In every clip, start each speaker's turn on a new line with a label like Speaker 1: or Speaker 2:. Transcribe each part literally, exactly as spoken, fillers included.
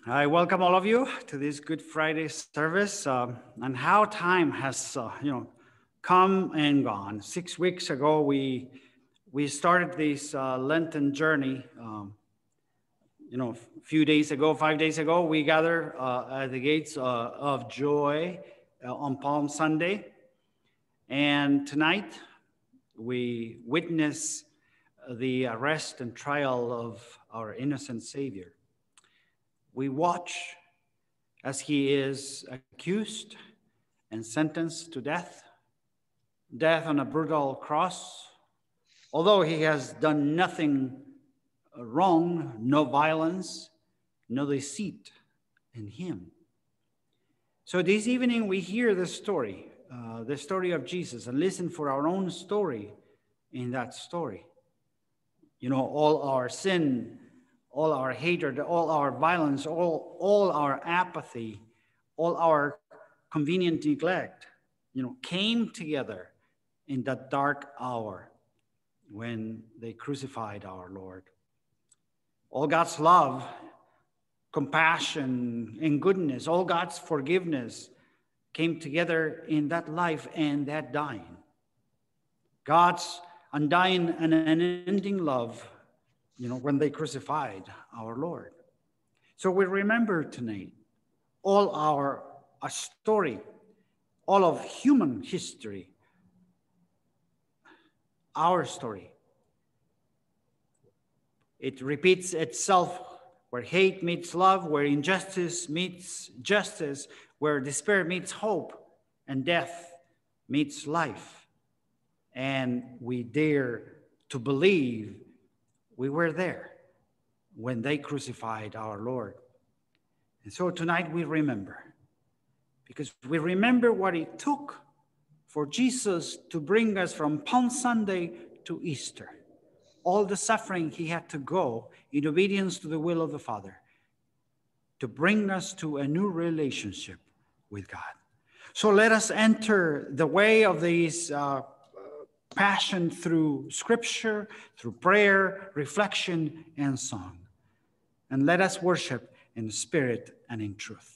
Speaker 1: I welcome all of you to this Good Friday service, um, and how time has, uh, you know, come and gone. Six weeks ago, we we started this uh, Lenten journey. Um, you know, a few days ago, five days ago, we gathered uh, at the gates uh, of joy uh, on Palm Sunday, and tonight we witness the arrest and trial of our innocent Savior. We watch as he is accused and sentenced to death, death on a brutal cross. Although he has done nothing wrong, no violence, no deceit in him. So this evening we hear the story, uh, the story of Jesus, and listen for our own story in that story. You know, all our sin, all our hatred, all our violence, all, all our apathy, all our convenient neglect, you know, came together in that dark hour when they crucified our Lord. All God's love, compassion, and goodness, all God's forgiveness came together in that life and that dying. God's undying and unending love, you know, when they crucified our Lord. So we remember tonight all our a story, all of human history, our story. It repeats itself where hate meets love, where injustice meets justice, where despair meets hope, and death meets life. And we dare to believe we were there when they crucified our Lord. And so tonight we remember, because we remember what it took for Jesus to bring us from Palm Sunday to Easter. All the suffering he had to go in obedience to the will of the Father to bring us to a new relationship with God. So let us enter the way of this uh, passion through scripture, through prayer, reflection, and song. And let us worship in spirit and in truth.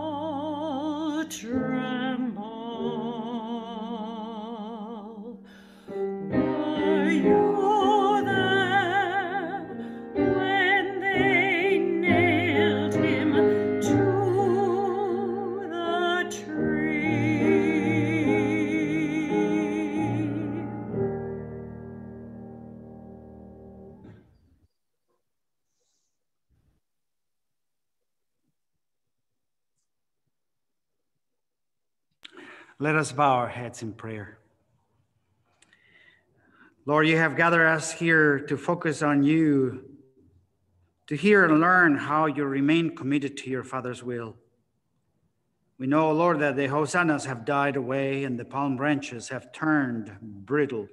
Speaker 2: Tremble,
Speaker 1: Let us bow our heads in prayer. Lord, you have gathered us here to focus on you, to hear and learn how you remain committed to your Father's will. We know, Lord, that the hosannas have died away and the palm branches have turned brittle.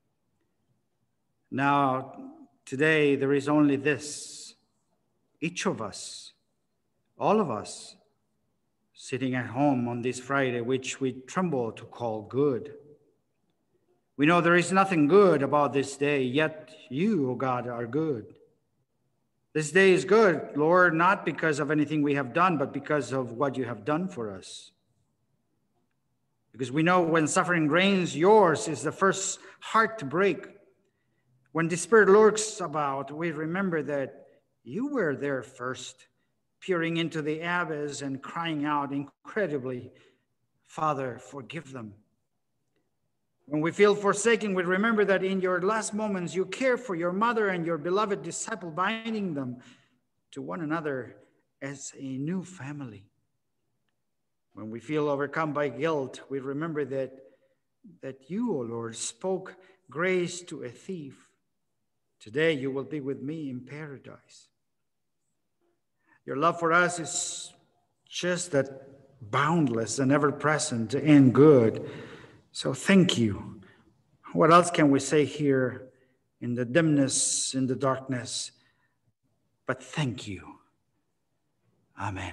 Speaker 1: Now, today, there is only this. Each of us, all of us, sitting at home on this Friday, which we tremble to call good. We know there is nothing good about this day, yet you, O God, are good. This day is good, Lord, not because of anything we have done, but because of what you have done for us. Because we know when suffering reigns, yours is the first heart to break. When despair lurks about, we remember that you were there first, peering into the abyss and crying out incredibly, Father, forgive them. When we feel forsaken, we remember that in your last moments, you care for your mother and your beloved disciple, binding them to one another as a new family. When we feel overcome by guilt, we remember that, that you, O Lord, spoke grace to a thief. Today, you will be with me in paradise. Your love for us is just that boundless and ever-present and good. So thank you. What else can we say here in the dimness, in the darkness? But thank you. Amen.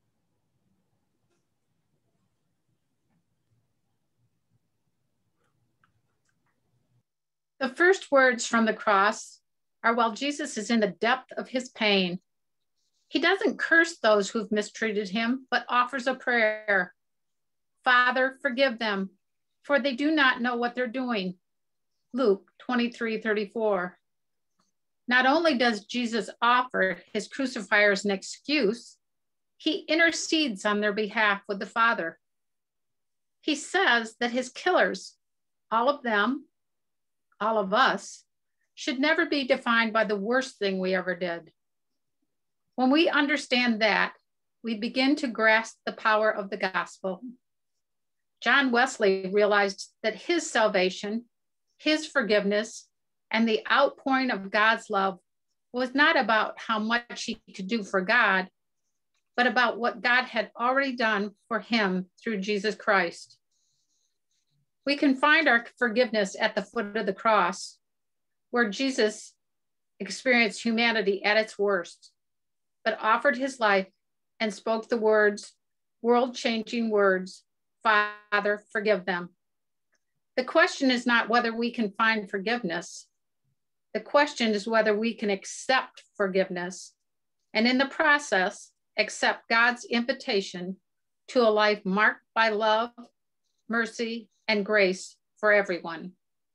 Speaker 2: The first words from the cross are while Jesus is in the depth of his pain. He doesn't curse those who've mistreated him, but offers a prayer. Father, forgive them, for they do not know what they're doing. Luke twenty-three thirty-four. Not only does Jesus offer his crucifiers an excuse, he intercedes on their behalf with the Father. He says that his killers, all of them, all of us, should never be defined by the worst thing we ever did. When we understand that, we begin to grasp the power of the gospel. John Wesley realized that his salvation, his forgiveness, and the outpouring of God's love was not about how much he could do for God, but about what God had already done for him through Jesus Christ. We can find our forgiveness at the foot of the cross, where Jesus experienced humanity at its worst, but offered his life and spoke the words, world-changing words, Father, forgive them. The question is not whether we can find forgiveness. The question is whether we can accept forgiveness, and in the process, accept God's invitation to a life marked by love, mercy, and grace for everyone.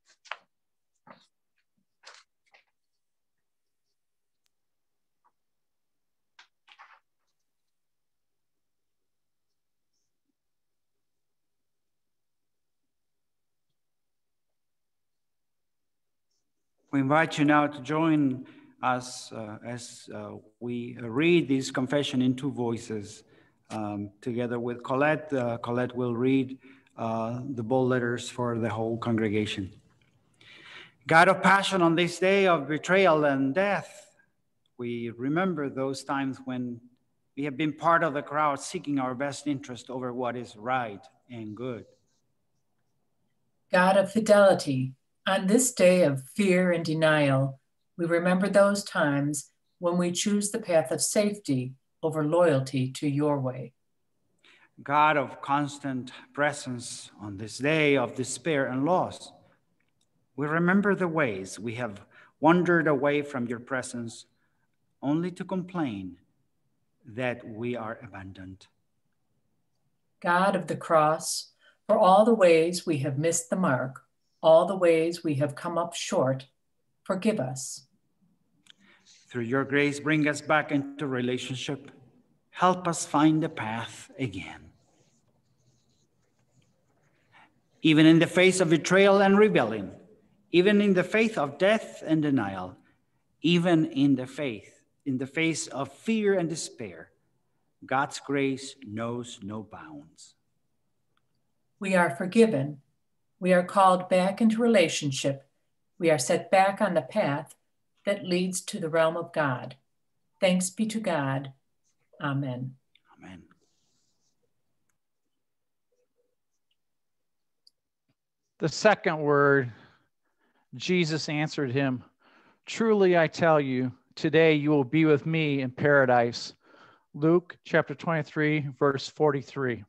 Speaker 1: We invite you now to join us uh, as uh, we read this confession in two voices um, together with Colette. Uh, Colette will read uh, the bold letters for the whole congregation. God of passion, on this day of betrayal and death, we remember those times when we have been part of the crowd seeking our best interest over what is right and good.
Speaker 3: God of fidelity, on this day of fear and denial, we remember those times when we choose the path of safety over loyalty to your way.
Speaker 1: God of constant presence, on this day of despair and loss, we remember the ways we have wandered away from your presence only to complain that we are abandoned.
Speaker 3: God of the cross, for all the ways we have missed the mark, all the ways we have come up short, forgive us.
Speaker 1: Through your grace, bring us back into relationship. Help us find the path again. Even in the face of betrayal and rebellion, even in the face of death and denial, even in the faith, in the face of fear and despair, God's grace knows no bounds.
Speaker 3: We are forgiven. We are called back into relationship. We are set back on the path that leads to the realm of God. Thanks be to God. Amen.
Speaker 1: Amen.
Speaker 4: The second word, Jesus answered him, "Truly I tell you, today you will be with me in paradise." Luke chapter twenty-three, verse forty-three.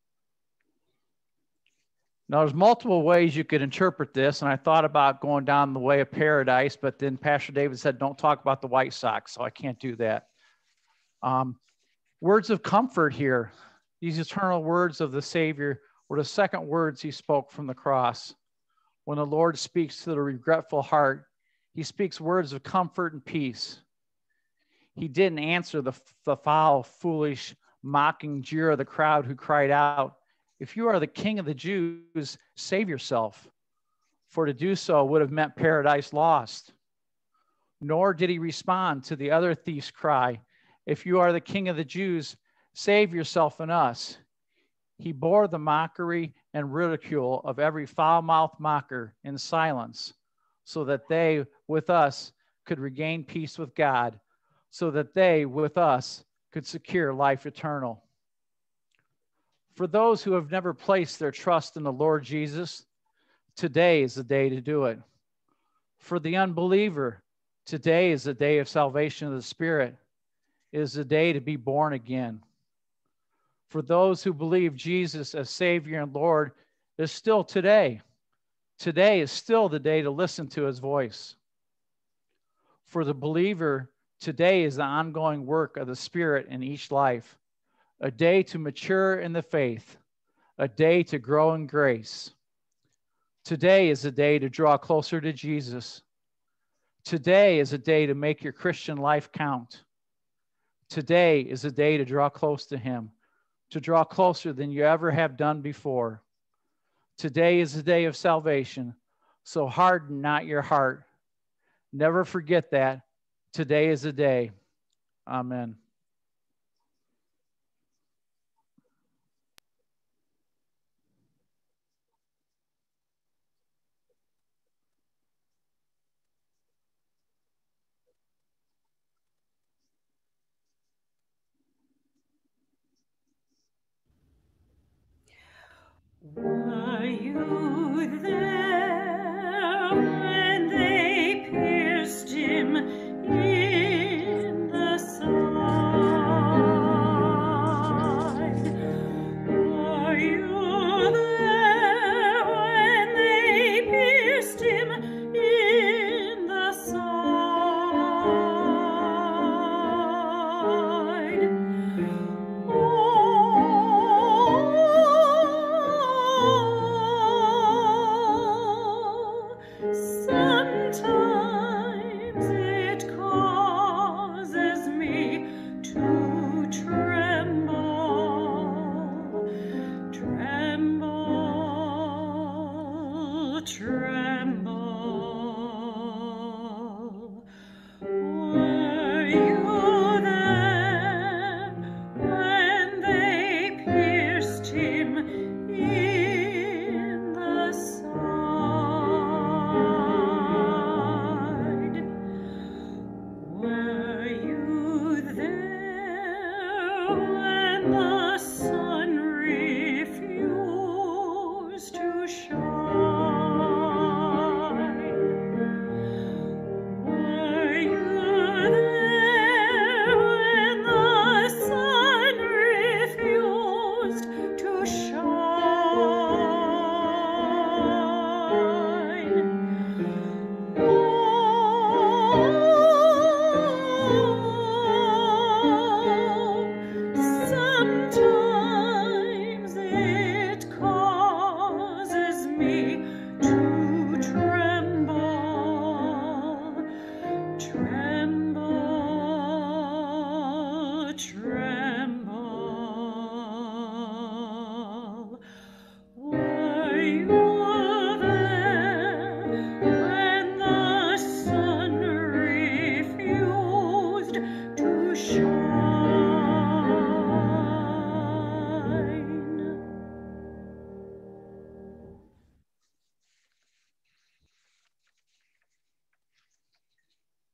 Speaker 4: Now, there's multiple ways you could interpret this, and I thought about going down the way of paradise, but then Pastor David said, don't talk about the White Sox, so I can't do that. Um, words of comfort here. These eternal words of the Savior were the second words he spoke from the cross. When the Lord speaks to the regretful heart, he speaks words of comfort and peace. He didn't answer the, the foul, foolish, mocking jeer of the crowd who cried out, "If you are the King of the Jews, save yourself." For to do so would have meant paradise lost. Nor did he respond to the other thief's cry, "If you are the King of the Jews, save yourself and us." He bore the mockery and ridicule of every foul-mouthed mocker in silence, so that they with us could regain peace with God, so that they with us could secure life eternal. For those who have never placed their trust in the Lord Jesus, today is the day to do it. For the unbeliever, today is the day of salvation of the Spirit. It is the day to be born again. For those who believe Jesus as Savior and Lord, is still today. Today is still the day to listen to his voice. For the believer, today is the ongoing work of the Spirit in each life. A day to mature in the faith, a day to grow in grace. Today is a day to draw closer to Jesus. Today is a day to make your Christian life count. Today is a day to draw close to him, to draw closer than you ever have done before. Today is the day of salvation, so harden not your heart. Never forget that. Today is the day. Amen.
Speaker 5: Were you there when they pierced him in the side? Were you there when they pierced him in the side? Oh,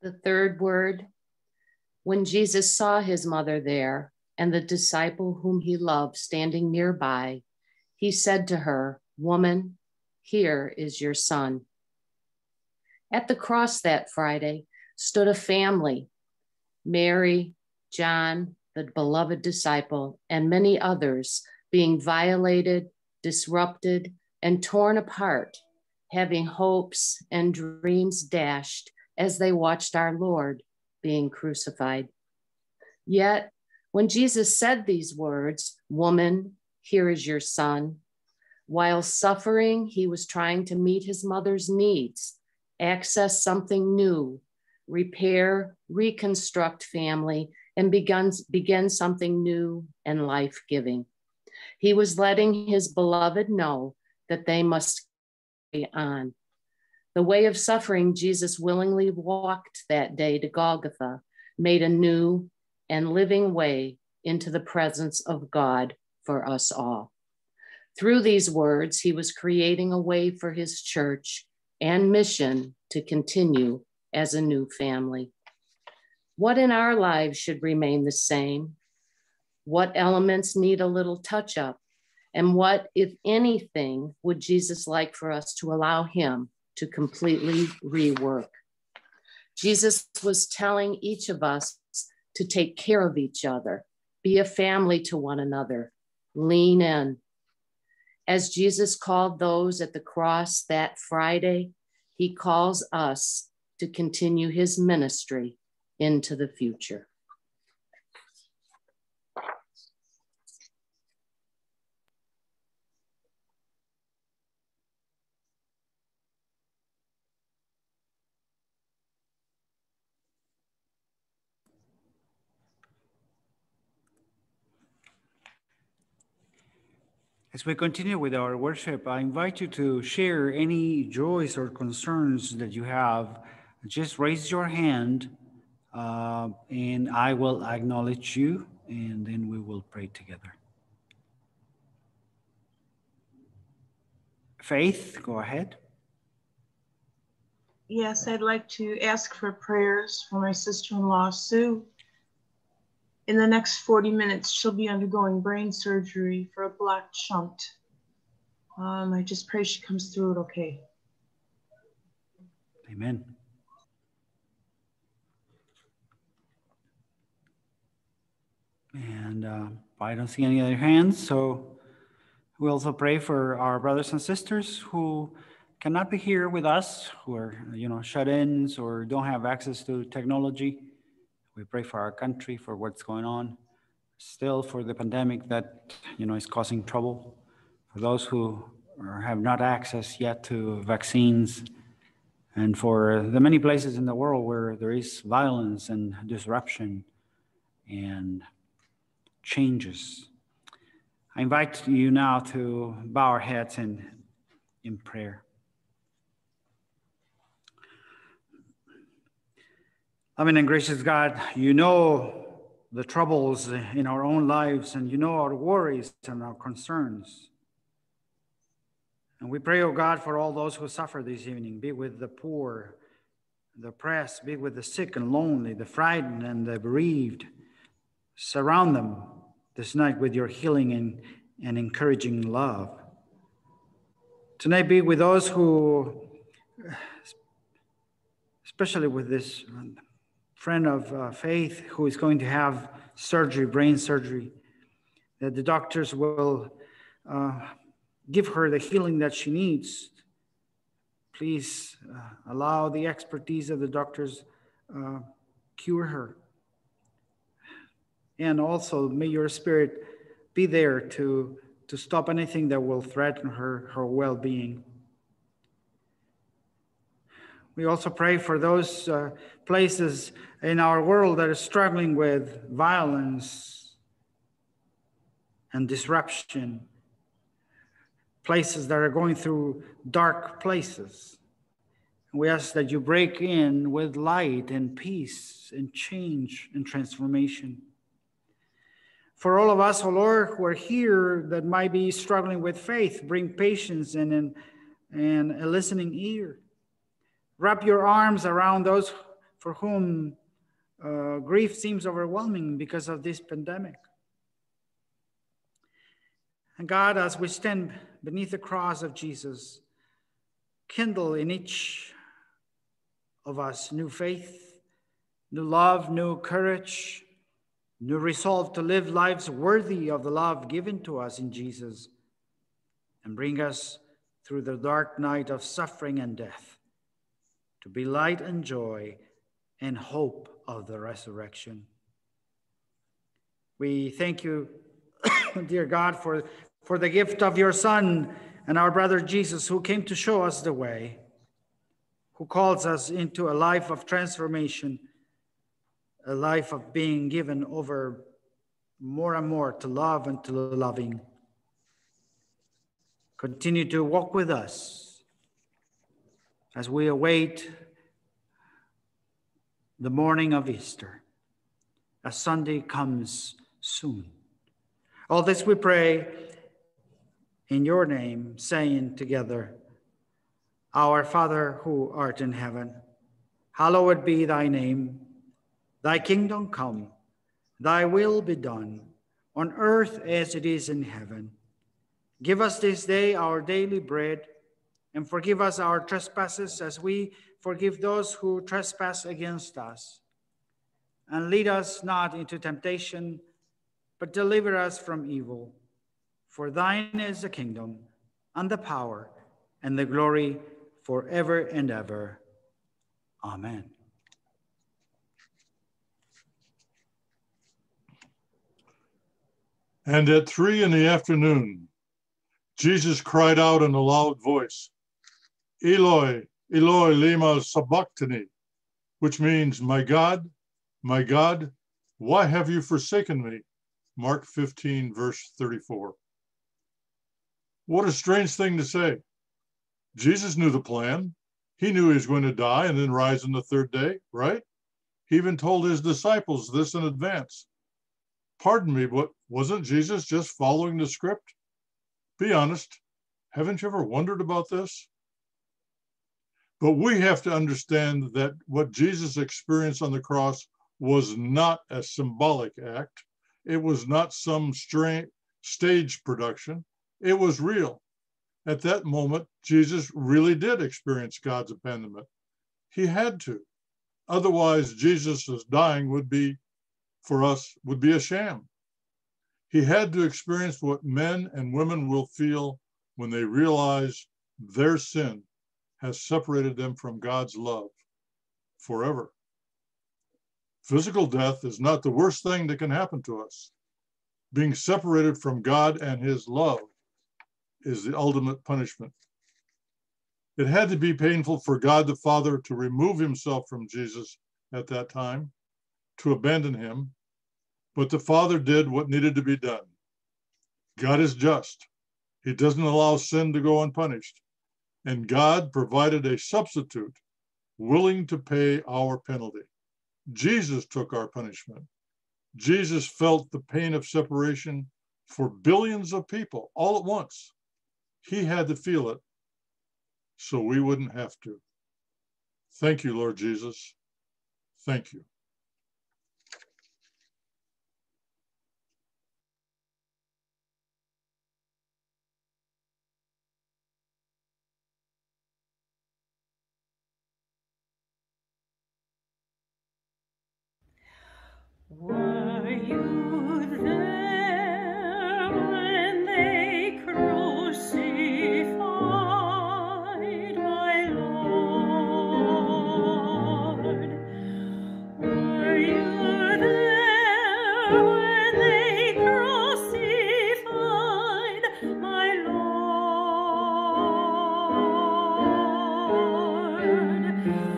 Speaker 6: The third word, when Jesus saw his mother there and the disciple whom he loved standing nearby, he said to her, "Woman, here is your son." At the cross that Friday stood a family, Mary, John, the beloved disciple, and many others being violated, disrupted, and torn apart, having hopes and dreams dashed as they watched our Lord being crucified. Yet, when Jesus said these words, "Woman, here is your son," while suffering, he was trying to meet his mother's needs, access something new, repair, reconstruct family, and begin, begin something new and life-giving. He was letting his beloved know that they must carry on. The way of suffering Jesus willingly walked that day to Golgotha made a new and living way into the presence of God for us all. Through these words, he was creating a way for his church and mission to continue as a new family. What in our lives should remain the same? What elements need a little touch up? And what, if anything, would Jesus like for us to allow him to completely rework? Jesus was telling each of us to take care of each other, be a family to one another, lean in. As Jesus called those at the cross that Friday, he calls us to continue his ministry into the future.
Speaker 1: As we continue with our worship, I invite you to share any joys or concerns that you have. Just raise your hand uh, and I will acknowledge you, and then we will pray together. Faith, go ahead.
Speaker 7: Yes, I'd like to ask for prayers for my sister-in-law, Sue. In the next forty minutes, she'll be undergoing brain surgery for a black shunt. Um, I just pray she comes through it okay.
Speaker 1: Amen. And uh, I don't see any other hands, so we also pray for our brothers and sisters who cannot be here with us, who are, you know, shut-ins or don't have access to technology. We pray for our country, for what's going on, still for the pandemic that, you know, is causing trouble, for those who are, have not access yet to vaccines, and for the many places in the world where there is violence and disruption and changes. I invite you now to bow our heads in, in prayer. Loving and gracious God, you know the troubles in our own lives, and you know our worries and our concerns. And we pray, oh God, for all those who suffer this evening. Be with the poor, the oppressed, be with the sick and lonely, the frightened and the bereaved. Surround them this night with your healing and, and encouraging love. Tonight, be with those who, especially with this friend of uh, faith who is going to have surgery, brain surgery, that the doctors will uh, give her the healing that she needs. Please uh, allow the expertise of the doctors uh, cure her. And also may your spirit be there to, to stop anything that will threaten her, her well-being. We also pray for those uh, places in our world that are struggling with violence and disruption, places that are going through dark places. We ask that you break in with light and peace and change and transformation. For all of us, O Lord, who are here that might be struggling with faith, bring patience and, and, and a listening ear. Wrap your arms around those for whom uh, grief seems overwhelming because of this pandemic. And God, as we stand beneath the cross of Jesus, kindle in each of us new faith, new love, new courage, new resolve to live lives worthy of the love given to us in Jesus, and bring us through the dark night of suffering and death to be light and joy and hope of the resurrection. We thank you, dear God, for, for the gift of your Son and our brother Jesus, who came to show us the way, who calls us into a life of transformation, a life of being given over more and more to love and to loving. Continue to walk with us as we await the morning of Easter, as Sunday comes soon. All this we pray in your name, saying together, Our Father who art in heaven, hallowed be thy name. Thy kingdom come, thy will be done, on earth as it is in heaven. Give us this day our daily bread, and forgive us our trespasses as we forgive those who trespass against us. And lead us not into temptation, but deliver us from evil. For thine is the kingdom, and the power, and the glory forever and ever. Amen.
Speaker 8: And at three in the afternoon, Jesus cried out in a loud voice, Eloi, Eloi, lema sabachthani, which means, my God, my God, why have you forsaken me? Mark fifteen, verse thirty-four. What a strange thing to say. Jesus knew the plan. He knew he was going to die and then rise on the third day, right? He even told his disciples this in advance. Pardon me, but wasn't Jesus just following the script? Be honest, haven't you ever wondered about this? But we have to understand that what Jesus experienced on the cross was not a symbolic act. It was not some strange stage production. It was real. At that moment, Jesus really did experience God's abandonment. He had to. Otherwise, Jesus' dying would be, for us, would be a sham. He had to experience what men and women will feel when they realize their sin has separated them from God's love forever. Physical death is not the worst thing that can happen to us. Being separated from God and his love is the ultimate punishment. It had to be painful for God the Father to remove himself from Jesus at that time, to abandon him, but the Father did what needed to be done. God is just. He doesn't allow sin to go unpunished. And God provided a substitute willing to pay our penalty. Jesus took our punishment. Jesus felt the pain of separation for billions of people all at once. He had to feel it so we wouldn't have to. Thank you, Lord Jesus. Thank you.
Speaker 5: Were you there when they crucified my Lord? Were you there when they crucified my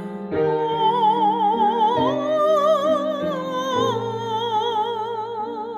Speaker 5: Lord?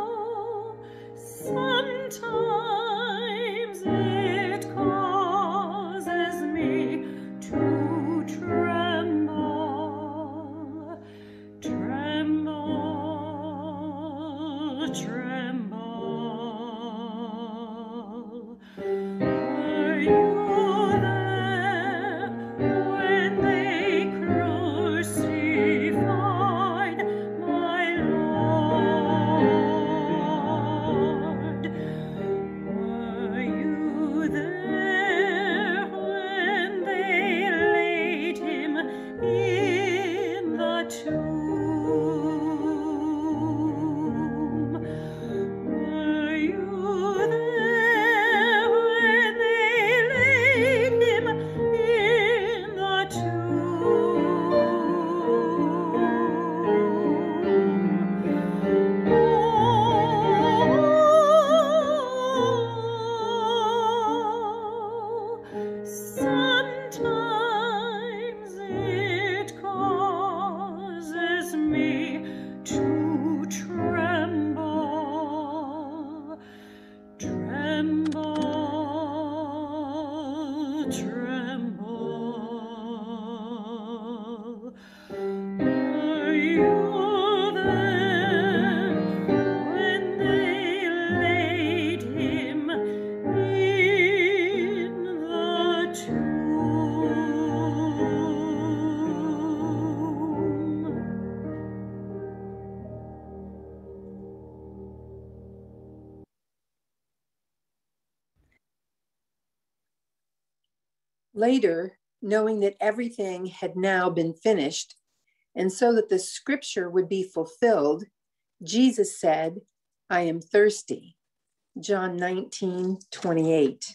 Speaker 3: Later, knowing that everything had now been finished, and so that the scripture would be fulfilled, Jesus said, I am thirsty. John nineteen, twenty-eight.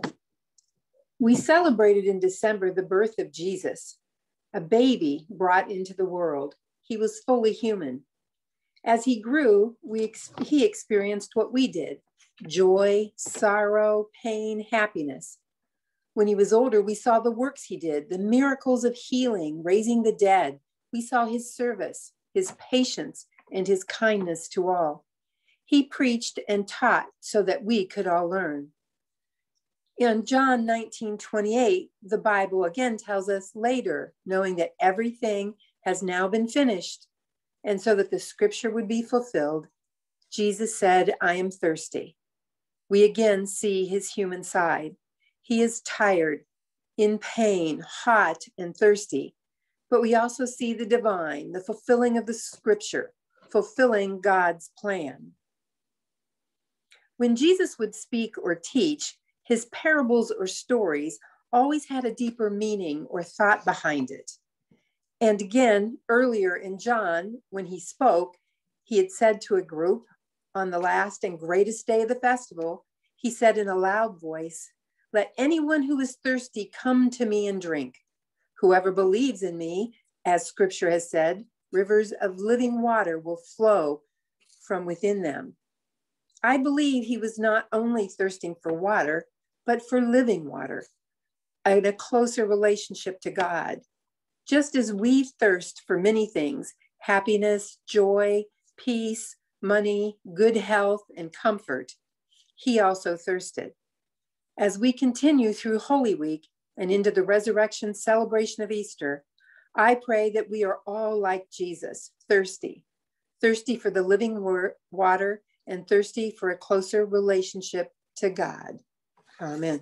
Speaker 3: We celebrated in December the birth of Jesus, a baby brought into the world. He was fully human. As he grew, we ex- he experienced what we did: joy, sorrow, pain, happiness. When he was older, we saw the works he did, the miracles of healing, raising the dead. We saw his service, his patience, and his kindness to all. He preached and taught so that we could all learn. In John nineteen, twenty-eight, the Bible again tells us later, knowing that everything has now been finished, and so that the scripture would be fulfilled, Jesus said, I am thirsty. We again see his human side. He is tired, in pain, hot, and thirsty. But we also see the divine, the fulfilling of the scripture, fulfilling God's plan. When Jesus would speak or teach, his parables or stories always had a deeper meaning or thought behind it. And again, earlier in John, when he spoke, he had said to a group on the last and greatest day of the festival, he said in a loud voice, let anyone who is thirsty come to me and drink. Whoever believes in me, as scripture has said, rivers of living water will flow from within them. I believe he was not only thirsting for water, but for living water and a closer relationship to God. Just as we thirst for many things, happiness, joy, peace, money, good health, and comfort, he also thirsted. As we continue through Holy Week and into the resurrection celebration of Easter, I pray that we are all like Jesus, thirsty, thirsty for the living water and thirsty for a closer relationship to God. Amen.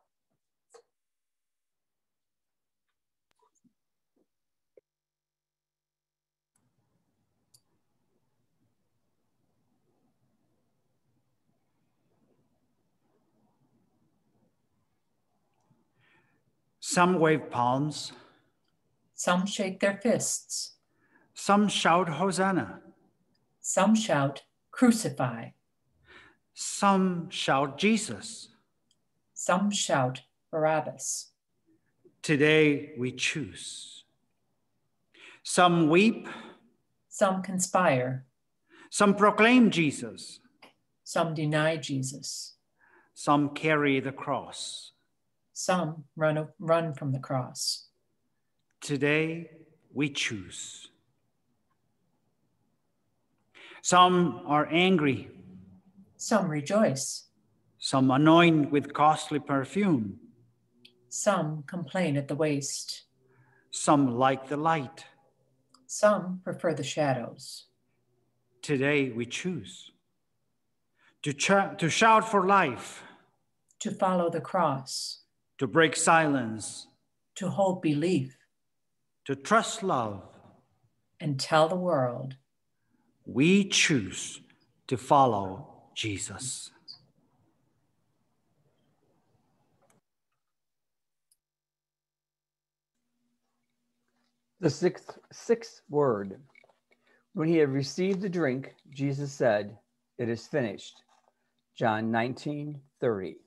Speaker 1: Some wave palms.
Speaker 3: Some shake their fists.
Speaker 1: Some shout Hosanna.
Speaker 3: Some shout, crucify.
Speaker 1: Some shout Jesus.
Speaker 3: Some shout Barabbas.
Speaker 1: Today we choose. Some weep.
Speaker 3: Some conspire.
Speaker 1: Some proclaim Jesus.
Speaker 3: Some deny Jesus.
Speaker 1: Some carry the cross.
Speaker 3: Some run, run from the cross.
Speaker 1: Today we choose. Some are angry.
Speaker 3: Some rejoice.
Speaker 1: Some anoint with costly perfume.
Speaker 3: Some complain at the waist.
Speaker 1: Some like the light.
Speaker 3: Some prefer the shadows.
Speaker 1: Today we choose to, ch- to shout for life,
Speaker 3: to follow the cross,
Speaker 1: to break silence,
Speaker 3: to hold belief,
Speaker 1: to trust love,
Speaker 3: and tell the world.
Speaker 1: We choose to follow Jesus.
Speaker 9: The sixth, sixth word. When he had received the drink, Jesus said, it is finished. John nineteen, thirty.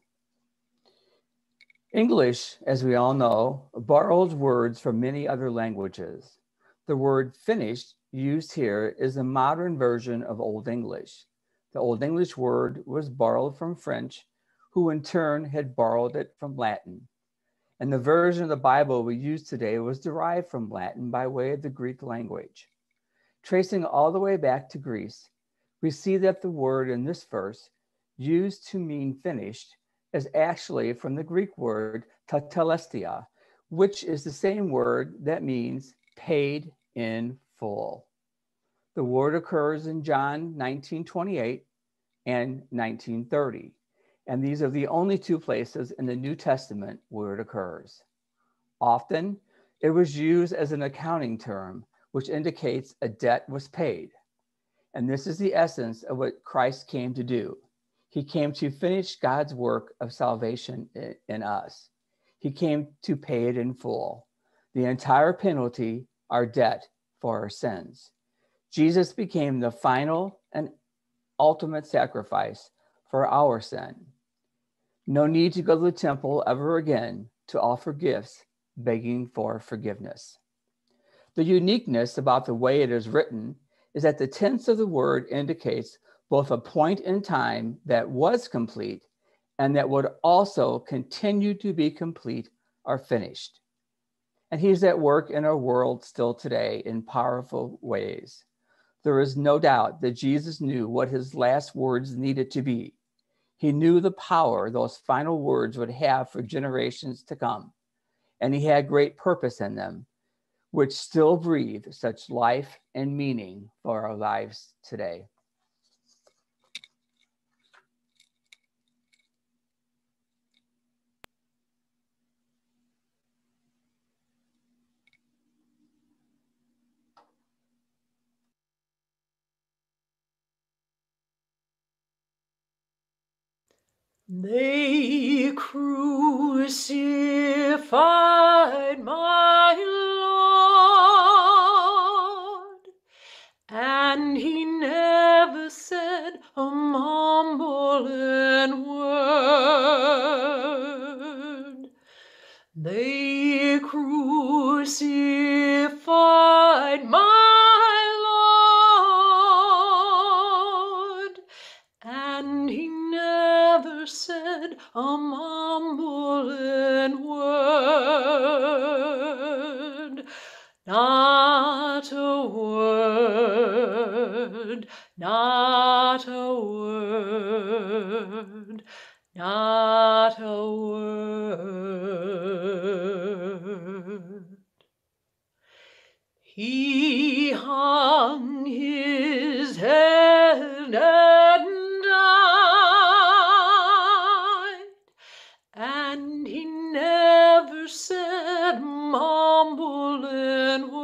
Speaker 9: English, as we all know, borrows words from many other languages. The word finished used here is a modern version of Old English. The Old English word was borrowed from French, who in turn had borrowed it from Latin. And the version of the Bible we use today was derived from Latin by way of the Greek language. Tracing all the way back to Greece, we see that the word in this verse, used to mean finished, is actually from the Greek word tetelestai, which is the same word that means paid in full. The word occurs in John nineteen twenty-eight and nineteen thirty. And these are the only two places in the New Testament where it occurs. Often, it was used as an accounting term, which indicates a debt was paid. And this is the essence of what Christ came to do. He came to finish God's work of salvation in us. He came to pay it in full, the entire penalty, our debt for our sins. Jesus became the final and ultimate sacrifice for our sin. No need to go to the temple ever again to offer gifts, begging for forgiveness. The uniqueness about the way it is written is that the tense of the word indicates both a point in time that was complete and that would also continue to be complete or finished. And he's at work in our world still today in powerful ways. There is no doubt that Jesus knew what his last words needed to be. He knew the power those final words would have for generations to come, and he had great purpose in them, which still breathe such life and meaning for our lives today.
Speaker 5: They crucified my Lord, and he never said a mumbling word. They crucified my Lord, and he never said a mumbling word. Not a word, not a word, not a word. He hung his head and died, and he never said mumbling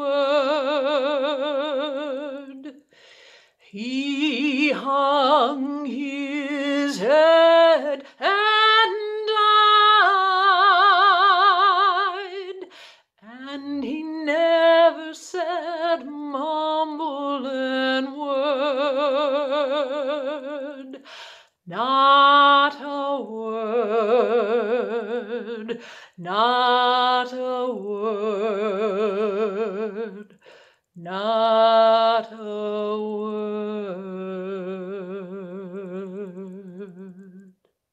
Speaker 5: word. He hung his head and died, and he never said mumbling word. Not a word, not a word, not a word.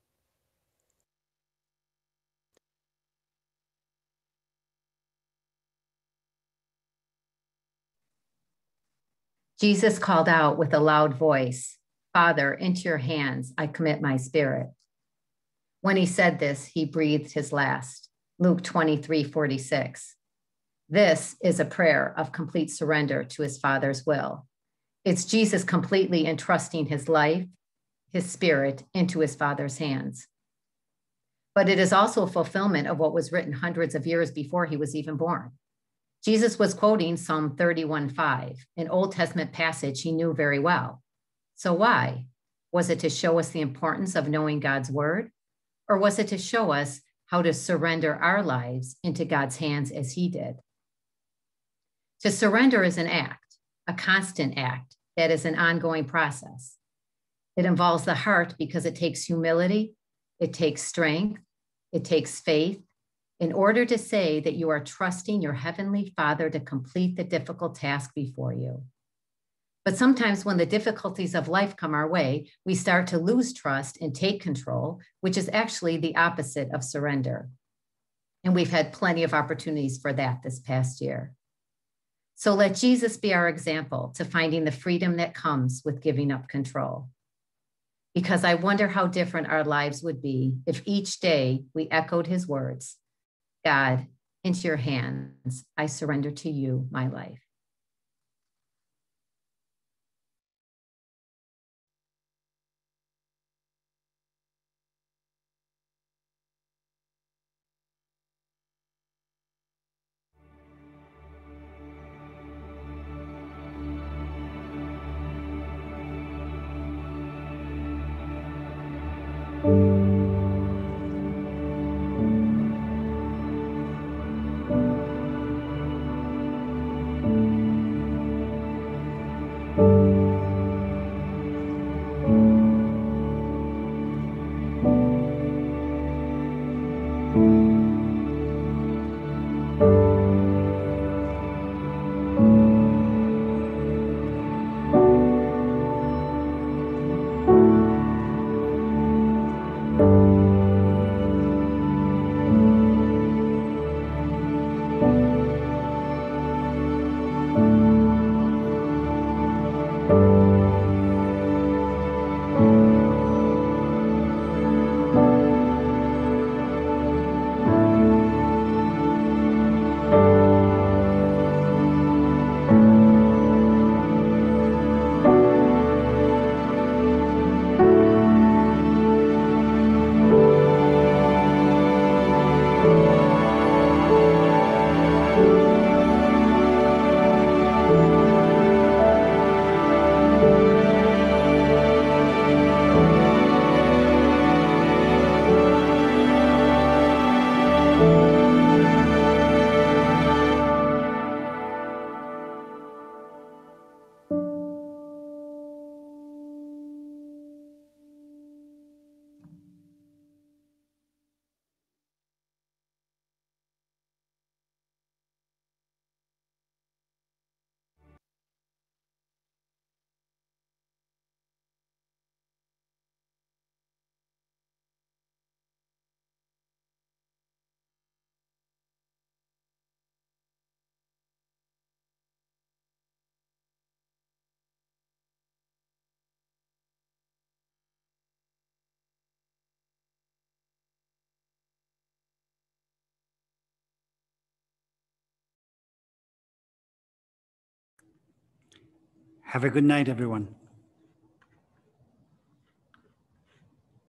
Speaker 2: Jesus called out with a loud voice, "Father, into your hands I commit my spirit." When he said this, he breathed his last. Luke twenty-three forty-six. This is a prayer of complete surrender to his Father's will. It's Jesus completely entrusting his life, his spirit into his Father's hands. But it is also a fulfillment of what was written hundreds of years before he was even born. Jesus was quoting Psalm thirty-one five, an Old Testament passage he knew very well. So why? Was it to show us the importance of knowing God's word? Or was it to show us how to surrender our lives into God's hands as he did? To surrender is an act, a constant act that is an ongoing process. It involves the heart because it takes humility, it takes strength, it takes faith, in order to say that you are trusting your Heavenly Father to complete the difficult task before you. But sometimes when the difficulties of life come our way, we start to lose trust and take control, which is actually the opposite of surrender. And we've had plenty of opportunities for that this past year. So let Jesus be our example to finding the freedom that comes with giving up control. Because I wonder how different our lives would be if each day we echoed his words, "God, into your hands, I surrender to you my life."
Speaker 1: Have a good night, everyone.